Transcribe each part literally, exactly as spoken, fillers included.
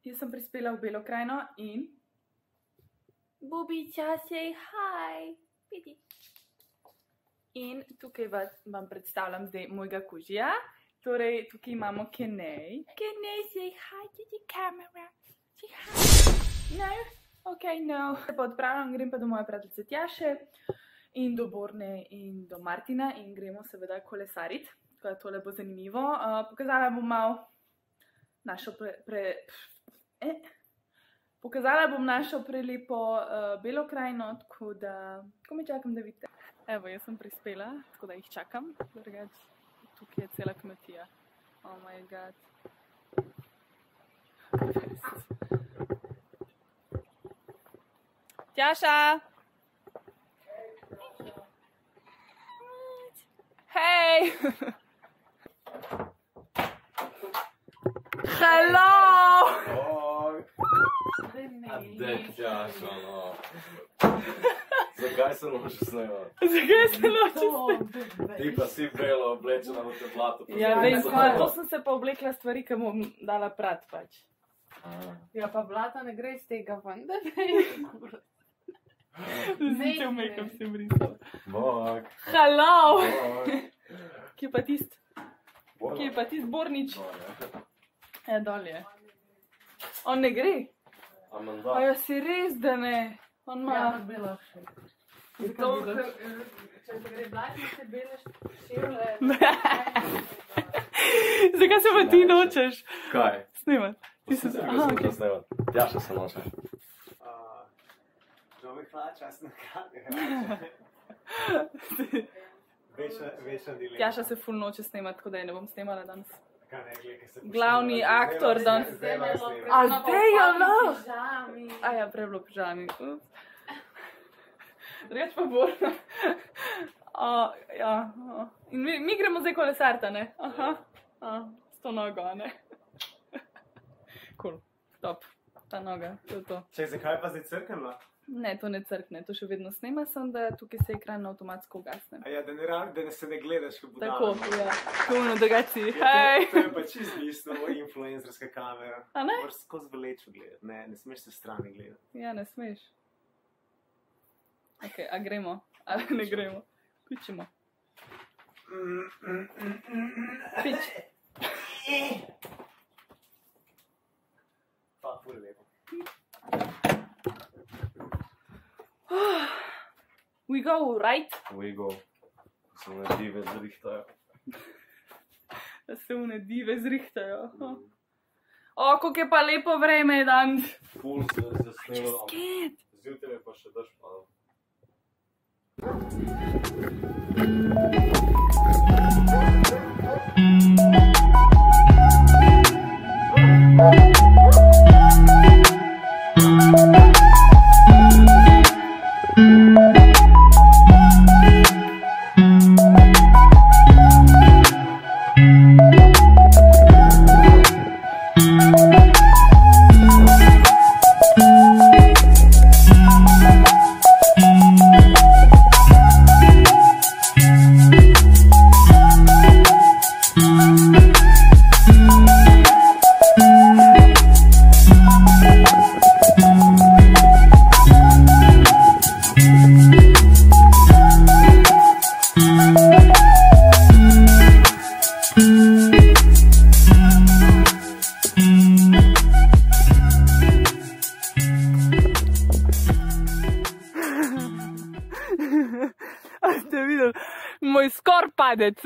Jaz sem prispela v Belo krajino in... Bubiča, say hi! Vidi. In tukaj vam predstavljam zdaj mojega kužija. Torej, tukaj imamo Kenej. Kenej, say hi to the camera. Say hi. No? Ok, no. Se pa odpravljam, grem pa do moje prijateljice Tjaše in do Borne in do Martina in gremo seveda kolesariti. Tako da tole bo zanimivo. Pokazala bom malo našo pre... pre Eh. Pokazala bom našo prelepo uh, Belo krajino, tako da komaj čakam, da vidite. Evo, jaz sem prispela, tako da jih čakam. Drugač, tukaj je cela kmetija. Oh my god. Tjaša! Hej! Hello! A de, Tjaša, no. Zakaj se noče snemati? Zakaj se noče snemati? Ti pa si belo oblečena v te blato. Ja, vem, to sem se pa oblekla stvari, ki bom dala prat pač. Ja, pa blato ne gre iz tega ven, da ne je make-up se brisala. Bog. Hello! Kje pa tist? Kje pa tist Bornič? Ja, dol je. On ne gre? A ja, si res, da ne. On ima... Ja, belo še. Če se gre blatno, se bele ševle. Zakaj se pa ti nočeš? Kaj? Snimat. Ti se noče snemati. Tjaša se noče. Žal mi hlača, jaz nekaj. Tjaša se ful noče snemati, tako da je ne bom snemala danes. Glavni aktor danes. A zdaj jo no? A ja, prej bilo pižami. Reč pa Borna. In mi gremo zdaj kolesarta, ne? Aha. S to nogo, ne? Cool. Top. Ta noga. To je to. Čaj, zakaj pa zdaj crknila? Ne, to ne crkne. To še vedno snema, sem da tukaj se ekran avtomatsko ugasne. A ja, da ne se ne gledaš, ko budala. Tako, ja. Kulno, da ga si. Hej! To je pa čisto bistvo, influencerska kamera. A ne? Moraš skozi velečo gledati, ne, ne smeš se strani gledati. Ja, ne smeš. Ok, a gremo? Ali ne gremo? Pičimo. Pič. Pa, ful lepo. We go, right? We go. Se one dive zrihtajo. Da se one dive zrihtajo. O, koliko je pa lepo vreme dan. Ful se je snimalo. Sket. Zjutraj pa še daš padal. A ste videli? Moj skor padec.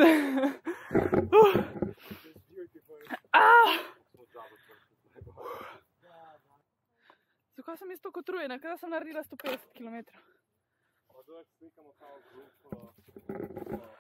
Zakaj sem jaz toliko utrujena? Kaj da sem naredila sto petdeset kilometrov? Pa dojak slikamo kao grupo.